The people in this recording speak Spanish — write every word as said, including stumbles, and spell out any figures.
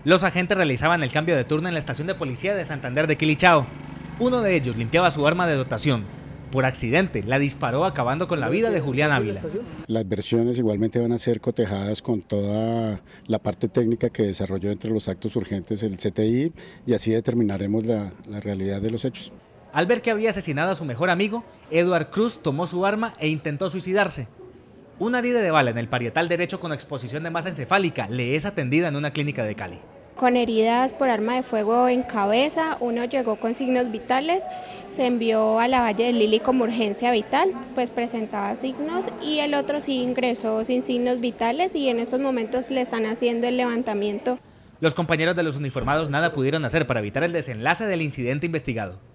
Los agentes realizaban el cambio de turno en la estación de policía de Santander de Quilichao. Uno de ellos limpiaba su arma de dotación. Por accidente, la disparó acabando con la vida de Julián Ávila. Las versiones igualmente van a ser cotejadas con toda la parte técnica que desarrolló entre los actos urgentes el C T I y así determinaremos la, la realidad de los hechos. Al ver que había asesinado a su mejor amigo, Eduard Cruz tomó su arma e intentó suicidarse. Una herida de bala en el parietal derecho con exposición de masa encefálica le es atendida en una clínica de Cali. Con heridas por arma de fuego en cabeza, uno llegó con signos vitales, se envió a la Valle del Lili como urgencia vital, pues presentaba signos, y el otro sí ingresó sin signos vitales y en estos momentos le están haciendo el levantamiento. Los compañeros de los uniformados nada pudieron hacer para evitar el desenlace del incidente investigado.